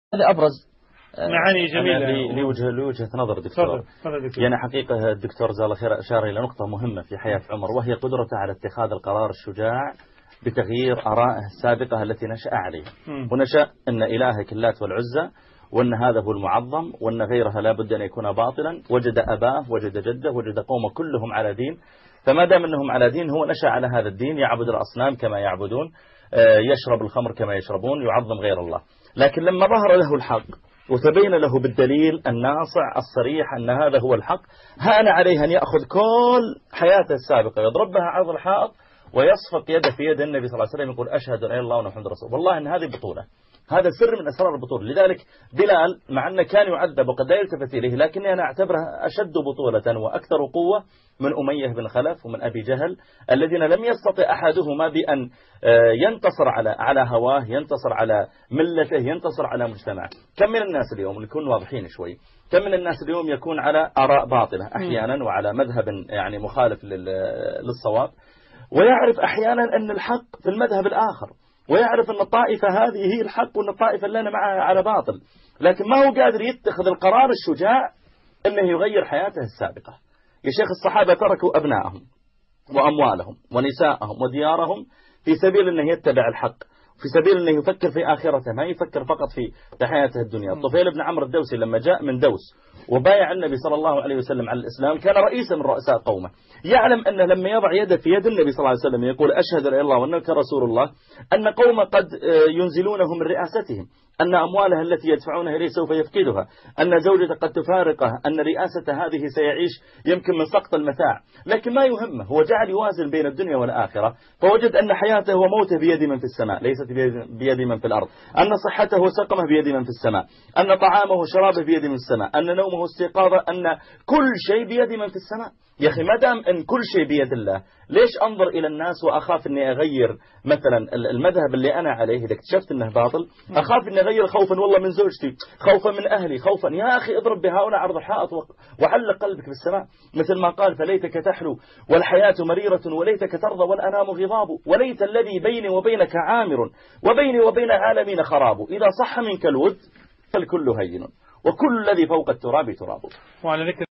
هذا أبرز معاني جميلة. لي وجهة نظر دكتور. يعني حقيقة الدكتور جزاه الله خير أشار إلى نقطة مهمة في حياة عمر، وهي قدرته على اتخاذ القرار الشجاع بتغيير آرائه السابقة التي نشأ عليها. ونشأ أن إلهك اللات والعزى، وأن هذا هو المعظم، وأن غيرها لا بد أن يكون باطلا. وجد أباه، وجد جده، وجد قومه كلهم على دين، فما دام أنهم على دين هو نشأ على هذا الدين، يعبد الأصنام كما يعبدون، يشرب الخمر كما يشربون، يعظم غير الله. لكن لما ظهر له الحق وتبين له بالدليل الناصع الصريح أن هذا هو الحق، هان عليه أن يأخذ كل حياته السابقة يضربها عرض الحائط ويصفق يده في يد النبي صلى الله عليه وسلم يقول أشهد أن لا إله إلا الله وأن محمد رسول الله. والله أن هذه بطولة، هذا سر من أسرار البطولة. لذلك بلال مع أنه كان يعذب وقد لا يلتفت إليه، لكني أنا أعتبره أشد بطولة وأكثر قوة من أمية بن خلف ومن أبي جهل، الذين لم يستطع أحدهما بأن ينتصر على هواه، ينتصر على ملته، ينتصر على مجتمعه. كم من الناس اليوم، نكون واضحين شوي، كم من الناس اليوم يكون على آراء باطلة أحيانا وعلى مذهب يعني مخالف للصواب، ويعرف أحيانا أن الحق في المذهب الآخر، ويعرف أن الطائفة هذه هي الحق وأن الطائفة اللي أنا معها على باطل، لكن ما هو قادر يتخذ القرار الشجاع أنه يغير حياته السابقة. يا شيخ الصحابة تركوا أبنائهم وأموالهم ونساءهم وديارهم في سبيل أنه يتبع الحق، في سبيل أنه يفكر في آخرته، ما يفكر فقط في حياته الدنيا. طفيل بن عمرو الدوسي لما جاء من دوس وبايع النبي صلى الله عليه وسلم على الإسلام، كان رئيسا من رؤساء قومه، يعلم أنه لما يضع يده في يد النبي صلى الله عليه وسلم يقول أشهد أن لا إله إلا الله وأنك رسول الله، أن قومه قد ينزلونه من رئاستهم، أن أمواله التي يدفعونها إليه سوف يفقدها، أن زوجته قد تفارقه، أن رئاسة هذه سيعيش يمكن من سقط المتاع، لكن ما يهمه، هو جعل يوازن بين الدنيا والآخرة، فوجد أن حياته وموته بيد من في السماء ليست بيد من في الأرض، أن صحته وسقمه بيد من في السماء، أن طعامه وشرابه بيد من السماء، أن نومه واستيقاظه، أن كل شيء بيد من في السماء. يا أخي ما دام أن كل شيء بيد الله، ليش أنظر إلى الناس وأخاف أني أغير مثلا المذهب اللي أنا عليه إذا اكتشفت أنه باطل، أخاف أني أغير خوفا والله من زوجتي، خوفا من أهلي، خوفا. يا أخي اضرب بهؤلاء عرض الحائط وعلق قلبك بالسماء، مثل ما قال فليتك تحلو والحياة مريرة وليتك ترضى والأنام غضاب، وليت الذي بيني وبينك عامر وبيني وبين عالمين خراب، إذا صح منك الود فالكل هين وكل الذي فوق التراب تراب. وعلى ذكر